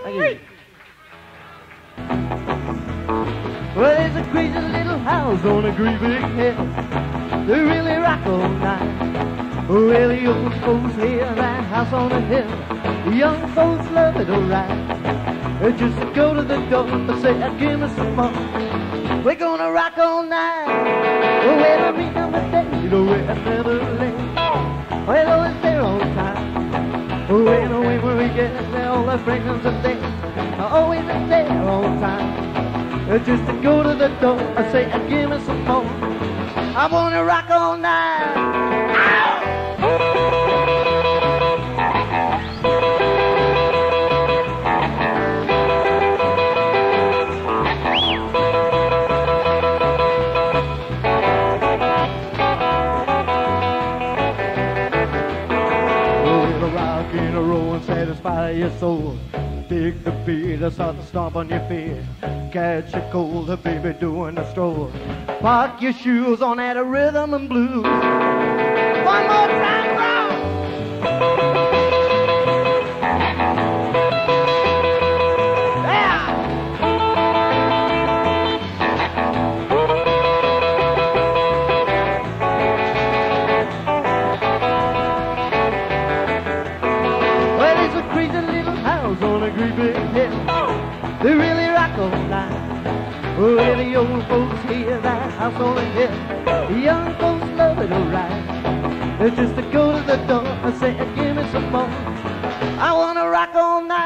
Thank you. Well, there's a crazy little house on a great big hill. They really rock all night. Well, the old folks hear that house on the hill. The young folks love it, alright. Just go to the door and say, give me some more. We're gonna rock all night. Well, we meet on the day, we're never late. We're always there on time. When we get there, all the fragrance of day. Always there on time. Just to go to the door and say, give me some more. I wanna rock all night. Ow! Satisfy your soul. Dig the beat, start to stomp on your feet. Catch a cold, baby, doing a stroll. Park your shoes on that rhythm and blues. One more time, round. Yeah. On a great big hill, they really rock all night. Well, the old folks hear that house on the hill. The young folks love it, alright. It's just to go to the door and say, give me some more. I wanna rock all night.